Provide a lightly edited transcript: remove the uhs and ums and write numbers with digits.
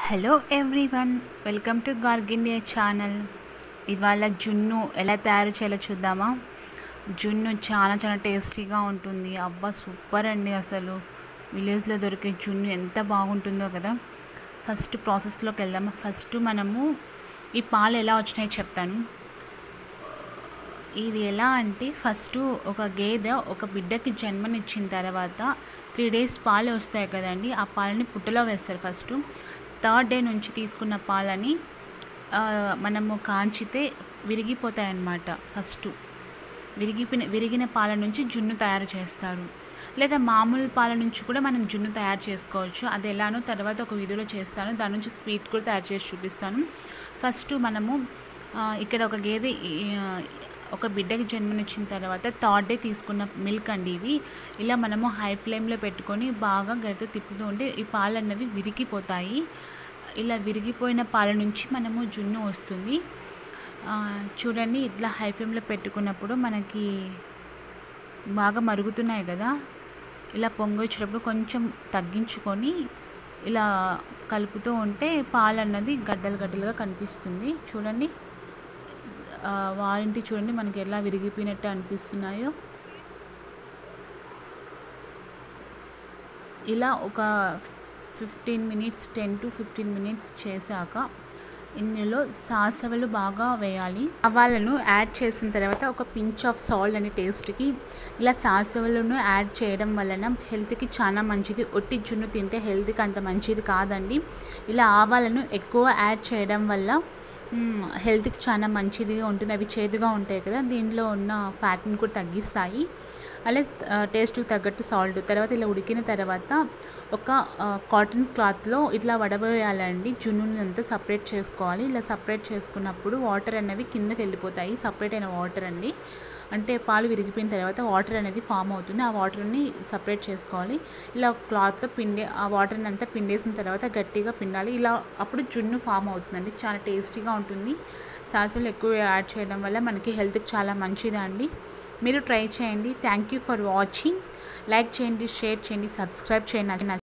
Hello everyone, welcome to Garg India channel. ఇవాళ జున్ను ఎలా తయారు చేయాలో చూద్దామా. జున్ను చాలా టేస్టీగా ఉంటుంది. అబ్బా సూపర్ అండి. అసలు విలేజ్లో దొరికే జున్ను ఎంత బాగుంటుందో కదా. ఫస్ట్ ప్రాసెస్లోకి వెళ్దామా. ఫస్ట్ మనము ఈ పాలు ఎలా వచ్చినాయో చెప్తాను. ఇది ఎలా అంటే ఫస్ట్ ఒక గేదె ఒక బిడ్డకి జన్మనిచ్చిన తర్వాత 3 days పాలు వస్తాయి కదండి. ఆ పాలని పుట్టలో వేస్తారు. ఫస్ట్ 3rd day నుంచి తీసుకున్న పాలని మనము కాంచితే విరిగిపోతాయి అన్నమాట. ఫస్ట్ విరిగిన పాల నుంచి జున్ను తయారు చేస్తారు. లేదా మామూలు పాల నుంచి కూడా మనం జున్ను తయారు చేసుకోవచ్చు. అది ఎలానో తర్వాత ఒక వీడియోలో చేస్తాను. దాని నుంచి స్వీట్ కూడా తయారు చేసి చూపిస్తాను. ఫస్ట్ మనము ఇక్కడ ఒక గేదె ఒక బిడ్డకి జన్మనిచ్చిన తర్వాత 3rd day తీసుకున్న మిల్క్ అండి ఇవి. ఇలా మనము హై ఫ్లేమ్లో పెట్టుకొని బాగా గరిటెతో తిప్పుతూ ఉంటే ఈ పాలు అన్నవి విరిగిపోతాయి. ఇలా విరిగిపోయిన పాల నుంచి మనము జున్ను వస్తుంది. చూడండి, ఇట్లా హై ఫ్లేమ్లో పెట్టుకున్నప్పుడు మనకి బాగా మరుగుతున్నాయి కదా. ఇలా పొంగి వచ్చినప్పుడు కొంచెం తగ్గించుకొని ఇలా కలుపుతూ ఉంటే పాలు అన్నది గడ్డలుగా కనిపిస్తుంది. చూడండి, వారింటి చూడండి మనకి ఎలా విరిగిపోయినట్టు అనిపిస్తున్నాయో. ఇలా ఒక 10 to 15 minutes చేశాక ఇందులో సాసవలు బాగా వేయాలి. ఆవాలను యాడ్ చేసిన తర్వాత ఒక పించ్ ఆఫ్ సాల్ట్ అనే టేస్ట్కి. ఇలా సాసవలను యాడ్ చేయడం వలన హెల్త్కి చాలా మంచిది. ఒట్టి జున్ను తింటే హెల్త్కి అంత మంచిది కాదండి. ఇలా ఆవాలను ఎక్కువ యాడ్ చేయడం వల్ల హెల్త్కి చాలా మంచిదిగా ఉంటుంది. అవి చేదుగా ఉంటాయి కదా, దీంట్లో ఉన్న ఫ్యాట్ని కూడా తగ్గిస్తాయి. అలాగే టేస్ట్కి తగ్గట్టు సాల్ట్. తర్వాత ఇలా ఉడికిన తర్వాత ఒక కాటన్ క్లాత్లో ఇట్లా వడబోయాలండి. జున్నుని అంతా సపరేట్ చేసుకోవాలి. ఇలా సపరేట్ చేసుకున్నప్పుడు వాటర్ అనేవి కిందకి వెళ్ళిపోతాయి. సపరేట్ అయిన వాటర్ అండి, అంటే పాలు విరిగిపోయిన తర్వాత వాటర్ అనేది ఫామ్ అవుతుంది. ఆ వాటర్ని సపరేట్ చేసుకోవాలి. ఇలా క్లాత్లో ఆ వాటర్ని అంతా పిండేసిన తర్వాత గట్టిగా పిండాలి. ఇలా అప్పుడు జున్ను ఫామ్ అవుతుందండి. చాలా టేస్టీగా ఉంటుంది. సాసులు ఎక్కువ యాడ్ చేయడం వల్ల మనకి హెల్త్కి చాలా మంచిదండి. మీరు ట్రై చేయండి. Thank you for watching. Like చేయండి, షేర్ చేయండి, సబ్స్క్రైబ్ చేయండి.